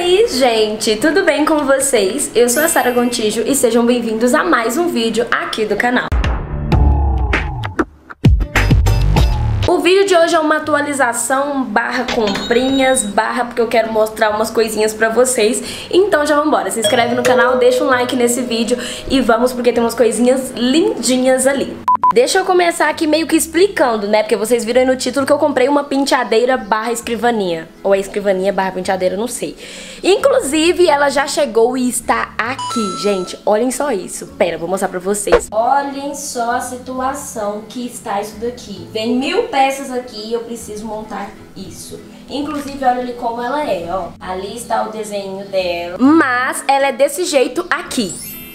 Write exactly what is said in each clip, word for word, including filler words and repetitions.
aí, gente, tudo bem com vocês? Eu sou a Sara Gontijo e sejam bem-vindos a mais um vídeo aqui do canal. O vídeo de hoje é uma atualização barra comprinhas, barra porque eu quero mostrar umas coisinhas pra vocês. Então já vambora, se inscreve no canal, deixa um like nesse vídeo e vamos porque tem umas coisinhas lindinhas ali. Deixa eu começar aqui meio que explicando, né? Porque vocês viram aí no título que eu comprei uma penteadeira barra escrivaninha. Ou é escrivaninha barra penteadeira, não sei. Inclusive, ela já chegou e está aqui, gente. Olhem só isso. Pera, vou mostrar pra vocês. Olhem só a situação que está isso daqui. Vem mil peças aqui e eu preciso montar isso. Inclusive, olha ali como ela é, ó. Ali está o desenho dela. Mas ela é desse jeito aqui.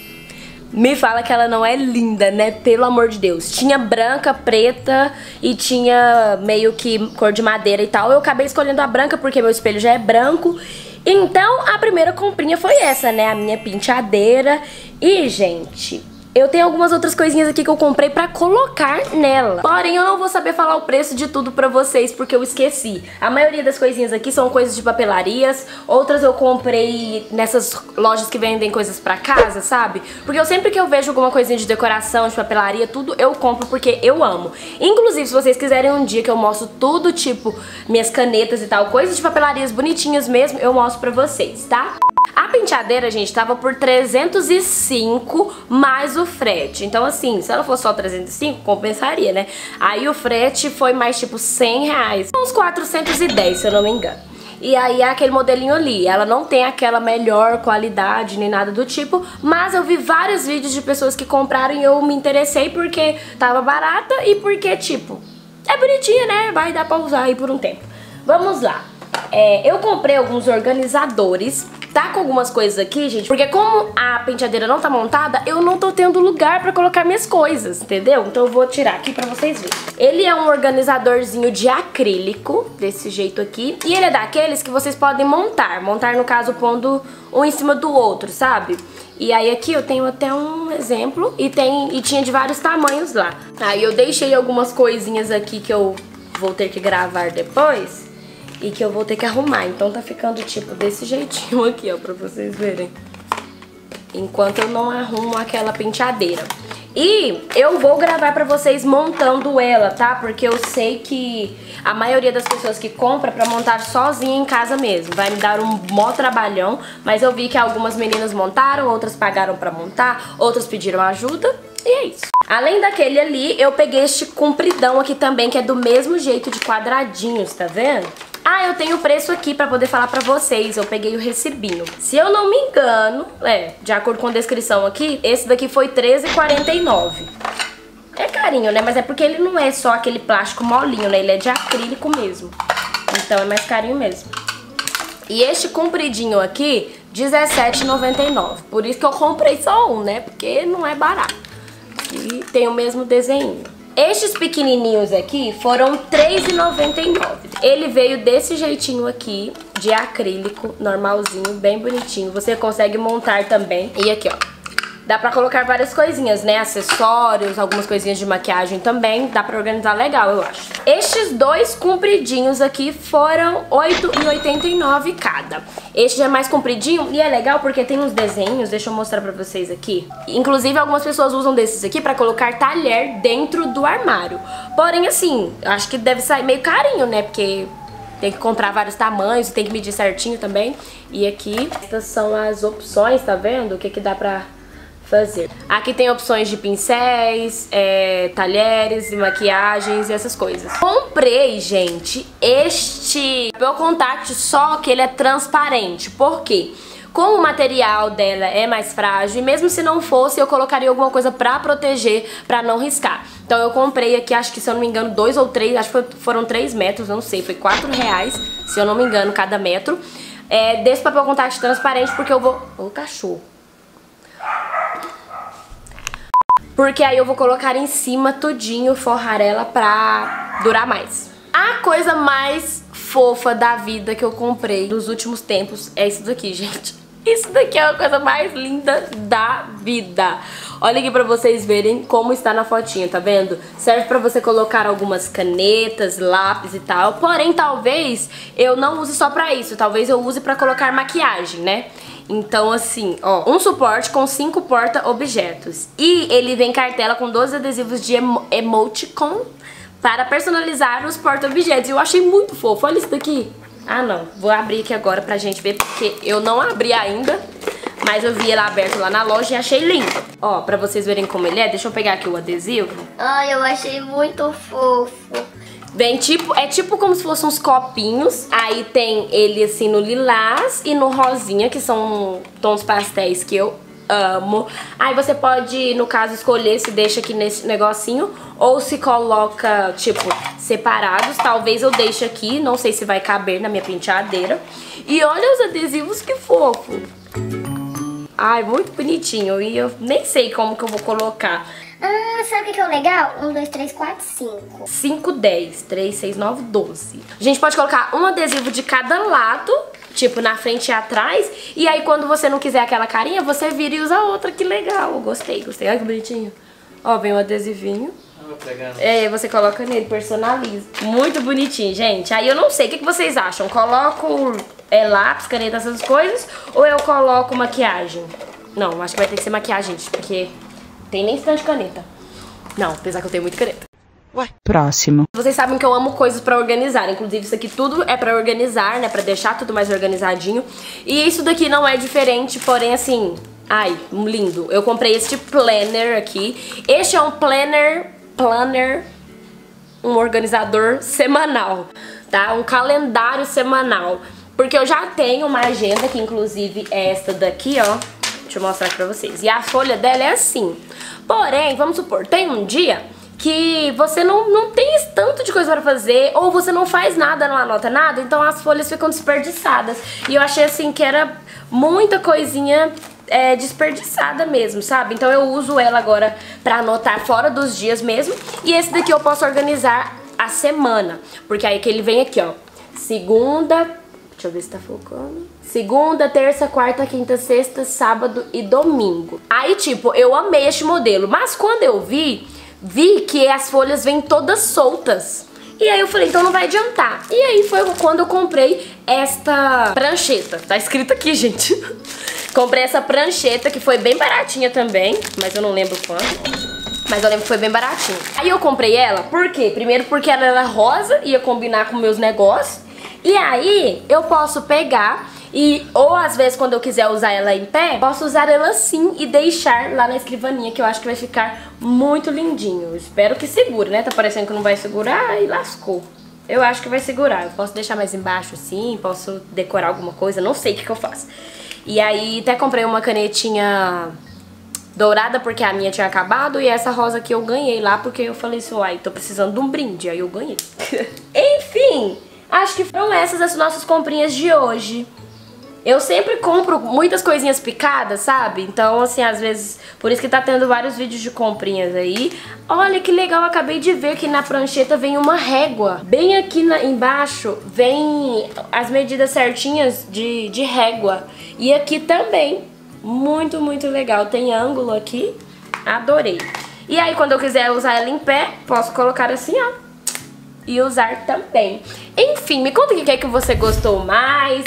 Me fala que ela não é linda, né? Pelo amor de Deus. Tinha branca, preta e tinha meio que cor de madeira e tal. Eu acabei escolhendo a branca porque meu espelho já é branco. Então, a primeira comprinha foi essa, né? A minha penteadeira. E, gente, eu tenho algumas outras coisinhas aqui que eu comprei pra colocar nela. Porém, eu não vou saber falar o preço de tudo pra vocês porque eu esqueci. A maioria das coisinhas aqui são coisas de papelarias. Outras eu comprei nessas lojas que vendem coisas pra casa, sabe? Porque eu sempre que eu vejo alguma coisinha de decoração, de papelaria, tudo eu compro porque eu amo. Inclusive, se vocês quiserem um dia que eu mostro tudo, tipo, minhas canetas e tal, coisas de papelarias bonitinhas mesmo, eu mostro pra vocês, tá? A penteadeira, gente, tava por trezentos e cinco mais o frete. Então, assim, se ela fosse só trezentos e cinco, compensaria, né? Aí o frete foi mais, tipo, cem reais. Uns quatrocentos e dez, se eu não me engano. E aí é aquele modelinho ali. Ela não tem aquela melhor qualidade, nem nada do tipo. Mas eu vi vários vídeos de pessoas que compraram e eu me interessei porque tava barata e porque, tipo, é bonitinha, né? Vai dar pra usar aí por um tempo. Vamos lá. É, eu comprei alguns organizadores. Tá com algumas coisas aqui, gente, porque como a penteadeira não tá montada, eu não tô tendo lugar pra colocar minhas coisas, entendeu? Então eu vou tirar aqui pra vocês verem. Ele é um organizadorzinho de acrílico, desse jeito aqui. E ele é daqueles que vocês podem montar. Montar, no caso, pondo um em cima do outro, sabe? E aí aqui eu tenho até um exemplo e, tem, e tinha de vários tamanhos lá. Aí eu deixei algumas coisinhas aqui que eu vou ter que gravar depois. E que eu vou ter que arrumar. Então tá ficando tipo desse jeitinho aqui, ó, pra vocês verem. Enquanto eu não arrumo aquela penteadeira. E eu vou gravar pra vocês montando ela, tá? Porque eu sei que a maioria das pessoas que compra pra montar sozinha em casa mesmo. Vai me dar um mó trabalhão. Mas eu vi que algumas meninas montaram, outras pagaram pra montar, outras pediram ajuda. E é isso. Além daquele ali, eu peguei este compridão aqui também, que é do mesmo jeito de quadradinhos, tá vendo? Ah, eu tenho o preço aqui pra poder falar pra vocês. Eu peguei o recibinho. Se eu não me engano, é, de acordo com a descrição aqui, esse daqui foi treze reais e quarenta e nove centavos. É carinho, né? Mas é porque ele não é só aquele plástico molinho, né? Ele é de acrílico mesmo. Então é mais carinho mesmo. E este compridinho aqui, dezessete reais e noventa e nove centavos. Por isso que eu comprei só um, né? Porque não é barato. E tem o mesmo desenho. Estes pequenininhos aqui foram três reais e noventa e nove centavos. Ele veio desse jeitinho aqui, de acrílico, normalzinho, bem bonitinho. Você consegue montar também. E aqui, ó. Dá pra colocar várias coisinhas, né? Acessórios, algumas coisinhas de maquiagem também. Dá pra organizar legal, eu acho. Estes dois compridinhos aqui foram oito reais e oitenta e nove centavos cada. Este já é mais compridinho e é legal porque tem uns desenhos. Deixa eu mostrar pra vocês aqui. Inclusive, algumas pessoas usam desses aqui pra colocar talher dentro do armário. Porém, assim, acho que deve sair meio carinho, né? Porque tem que comprar vários tamanhos, tem que medir certinho também. E aqui, essas são as opções, tá vendo? O que que dá pra fazer. Aqui tem opções de pincéis, é, talheres e maquiagens e essas coisas. Comprei, gente, este papel contact, só que ele é transparente. Por quê? Como o material dela é mais frágil, e mesmo se não fosse, eu colocaria alguma coisa pra proteger, pra não riscar. Então eu comprei aqui, acho que se eu não me engano, dois ou três, acho que foram três metros, não sei, foi quatro reais, se eu não me engano, cada metro. É, desse papel contact transparente, porque eu vou... Ô, cachorro. Porque aí eu vou colocar em cima tudinho, forrar ela pra durar mais. A coisa mais fofa da vida que eu comprei nos últimos tempos é isso daqui, gente. Isso daqui é a coisa mais linda da vida. Olha aqui pra vocês verem como está na fotinha, tá vendo? Serve pra você colocar algumas canetas, lápis e tal. Porém, talvez eu não use só pra isso. Talvez eu use pra colocar maquiagem, né? Então, assim, ó, um suporte com cinco porta-objetos. E ele vem cartela com doze adesivos de emo emoticon para personalizar os porta-objetos. Eu achei muito fofo. Olha isso daqui. Ah, não. Vou abrir aqui agora pra gente ver, porque eu não abri ainda. Mas eu vi ele aberto lá na loja e achei lindo. Ó, pra vocês verem como ele é, deixa eu pegar aqui o adesivo. Ai, eu achei muito fofo. Vem tipo, é tipo como se fossem uns copinhos. Aí tem ele assim no lilás e no rosinha, que são tons pastéis que eu amo. Aí você pode, no caso, escolher se deixa aqui nesse negocinho ou se coloca, tipo, separados. Talvez eu deixe aqui, não sei se vai caber na minha penteadeira. E olha os adesivos, que fofo. Ai, muito bonitinho. E eu nem sei como que eu vou colocar. Ah, sabe o que é o legal? um, dois, três, quatro, cinco. cinco, dez, três, seis, nove, doze. A gente pode colocar um adesivo de cada lado, tipo na frente e atrás. E aí quando você não quiser aquela carinha, você vira e usa outra. Que legal. Gostei, gostei. Olha que bonitinho. Ó, vem o adesivinho. É, você coloca nele, personaliza. Muito bonitinho, gente. Aí eu não sei, o que, que vocês acham? Coloco é, lápis, caneta, essas coisas? Ou eu coloco maquiagem? Não, acho que vai ter que ser maquiagem, gente, porque tem nem stand de caneta. Não, apesar que eu tenho muita caneta. Ué. Próximo. Vocês sabem que eu amo coisas pra organizar. Inclusive isso aqui tudo é pra organizar, né? Pra deixar tudo mais organizadinho. E isso daqui não é diferente, porém assim... Ai, lindo. Eu comprei este planner aqui. Este é um planner... Planner... Um organizador semanal, tá? Um calendário semanal. Porque eu já tenho uma agenda, que inclusive é esta daqui, ó. Deixa eu mostrar aqui pra vocês. E a folha dela é assim. Porém, vamos supor, tem um dia que você não, não tem esse tanto de coisa pra fazer, ou você não faz nada, não anota nada, então as folhas ficam desperdiçadas. E eu achei assim que era muita coisinha é, desperdiçada mesmo, sabe? Então eu uso ela agora pra anotar fora dos dias mesmo. E esse daqui eu posso organizar a semana, porque aí que ele vem aqui, ó. Segunda... Deixa eu ver se tá focando. Segunda, terça, quarta, quinta, sexta, sábado e domingo. Aí, tipo, eu amei este modelo. Mas quando eu vi, vi que as folhas vêm todas soltas. E aí eu falei, então não vai adiantar. E aí foi quando eu comprei esta prancheta. Tá escrito aqui, gente. Comprei essa prancheta, que foi bem baratinha também. Mas eu não lembro quanto. Mas eu lembro que foi bem baratinho. Aí eu comprei ela, por quê? Primeiro porque ela era rosa, ia combinar com meus negócios. E aí, eu posso pegar e, ou às vezes quando eu quiser usar ela em pé, posso usar ela assim e deixar lá na escrivaninha, que eu acho que vai ficar muito lindinho. Eu espero que segure, né? Tá parecendo que não vai segurar e lascou. Eu acho que vai segurar. Eu posso deixar mais embaixo assim, posso decorar alguma coisa, não sei o que que eu faço. E aí, até comprei uma canetinha dourada porque a minha tinha acabado, e essa rosa aqui eu ganhei lá porque eu falei assim, uai, tô precisando de um brinde, aí eu ganhei. Enfim... Acho que foram essas as nossas comprinhas de hoje. Eu sempre compro muitas coisinhas picadas, sabe? Então, assim, às vezes... Por isso que tá tendo vários vídeos de comprinhas aí. Olha que legal, eu acabei de ver que na prancheta vem uma régua. Bem aqui na, embaixo vem as medidas certinhas de, de régua. E aqui também. Muito, muito legal. Tem ângulo aqui. Adorei. E aí, quando eu quiser usar ela em pé, posso colocar assim, ó. E usar também. Enfim, me conta o que é que você gostou mais.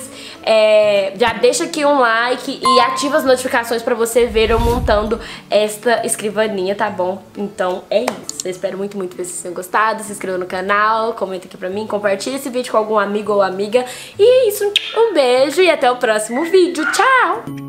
É, já deixa aqui um like e ativa as notificações pra você ver eu montando esta escrivaninha, tá bom? Então é isso. Eu espero muito, muito que vocês tenham gostado. Se inscreva no canal, comenta aqui pra mim, compartilha esse vídeo com algum amigo ou amiga. E é isso. Um beijo e até o próximo vídeo. Tchau!